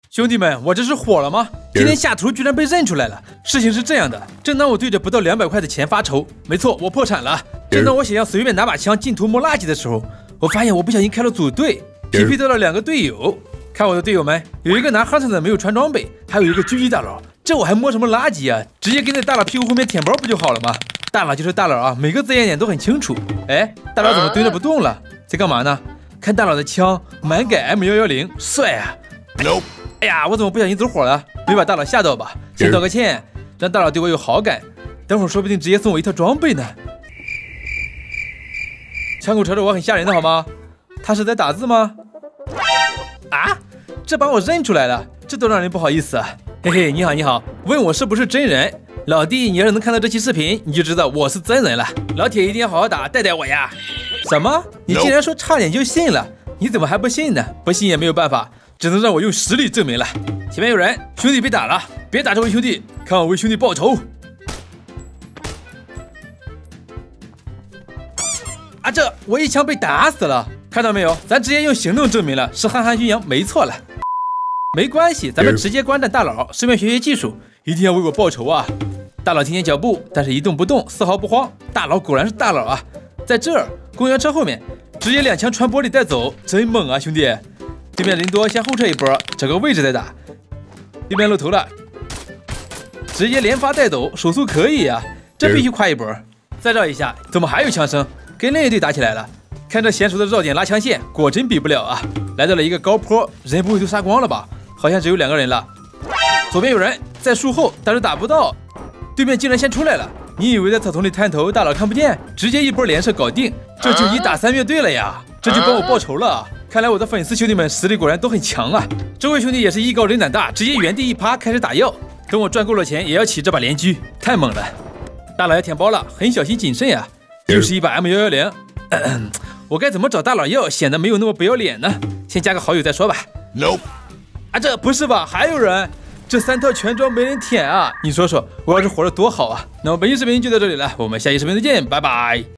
兄弟们，我这是火了吗？今天下图居然被认出来了。事情是这样的，正当我对着不到200块的钱发愁，没错，我破产了。正当我想要随便拿把枪进图摸垃圾的时候，我发现我不小心开了组队，TP 到了2个队友。看我的队友们，有一个拿夯的没有穿装备，还有一个狙击大佬。这我还摸什么垃圾啊？直接跟在大佬屁股后面舔包不就好了吗？大佬就是大佬啊，每个字眼点都很清楚。哎，大佬怎么蹲着不动了？在干嘛呢？看大佬的枪，满改 M110，帅啊！哎呀，我怎么不小心走火了？没把大佬吓到吧？先道个歉，让大佬对我有好感。等会儿说不定直接送我一套装备呢。枪口朝着我很吓人的好吗？他是在打字吗？啊，这把我认出来了，这都让人不好意思啊。嘿嘿，你好你好，问我是不是真人？老弟，你要是能看到这期视频，你就知道我是真人了。老铁一定要好好打，带带我呀！什么？你竟然说差点就信了？你怎么还不信呢？不信也没有办法，只能让我用实力证明了。前面有人，兄弟被打了，别打这位兄弟，看我为兄弟报仇！啊，这我一枪被打死了，看到没有？咱直接用行动证明了，是憨憨巡洋没错了。没关系，咱们直接观战大佬，顺便学学技术，一定要为我报仇啊！大佬听见脚步，但是一动不动，丝毫不慌。大佬果然是大佬啊！在这儿，公交车后面，直接2枪穿玻璃带走，真猛啊，兄弟！对面人多，先后撤一波，找个位置再打。对面露头了，直接连发带走，手速可以啊，这必须夸一波。再绕一下，怎么还有枪声？跟另一队打起来了。看这娴熟的绕点拉枪线，果真比不了啊！来到了一个高坡，人不会都杀光了吧？好像只有2个人了。左边有人在树后，但是打不到。对面竟然先出来了，你以为在草丛里探头，大佬看不见？直接一波连射搞定，这就1打3乐队了呀！这就帮我报仇了。看来我的粉丝兄弟们实力果然都很强啊！这位兄弟也是艺高人胆大，直接原地一趴开始打药。等我赚够了钱，也要起这把连狙，太猛了！大佬要舔包了，很小心谨慎呀。又是一把 M110，我该怎么找大佬要，显得没有那么不要脸呢？先加个好友再说吧。啊，这不是吧？还有人？这3套全装没人舔啊！你说说，我要是活得多好啊！那么本期视频就到这里了，我们下期视频再见，拜拜。